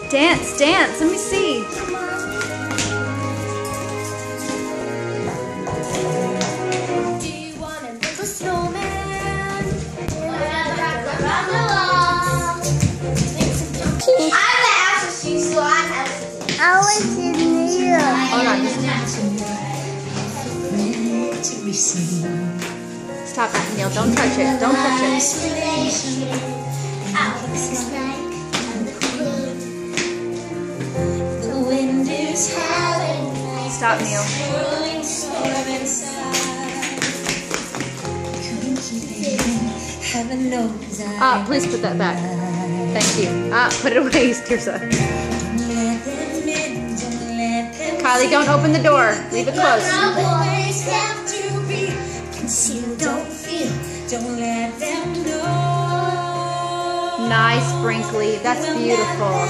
Dance, dance. Let me see. Do you want to make a snowman? I'm the house she's so I'm I was in here. Hold on. Stop it, Neil. Don't touch it. Don't touch it. Stop, Neil. Please put that back. Thank you. Put it away, Tirsa. Kylie, don't open the door. Leave it closed. Nice, Brinkley. That's beautiful.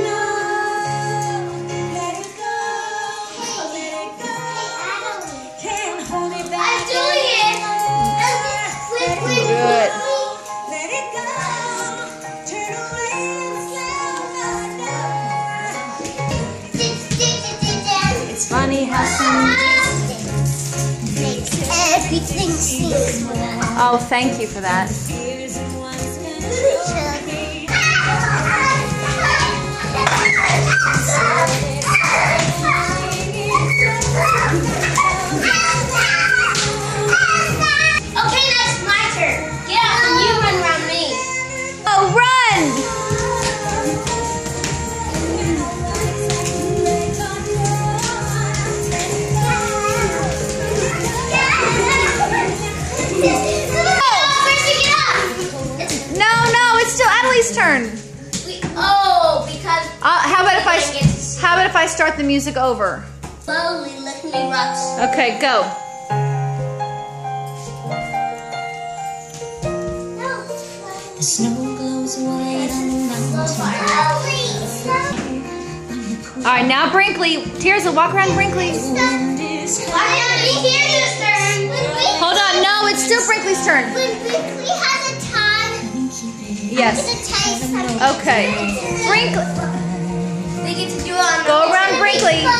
Good. It's funny how some Everything seems Oh, thank you for that. Okay, that's my turn. Get out and you run around me. Oh, run! No, it's still Adelie's turn. Because How about if I start the music over? slowly lick me rocks. Okay, go. The snow glows white on the mountain. All right, now Brinkley. Tirsa, walk around Brinkley. Hold on, no, it's still Brinkley's turn. We have a time. Yes. Okay. Brinkley. They get to do it on Go around Brinkley.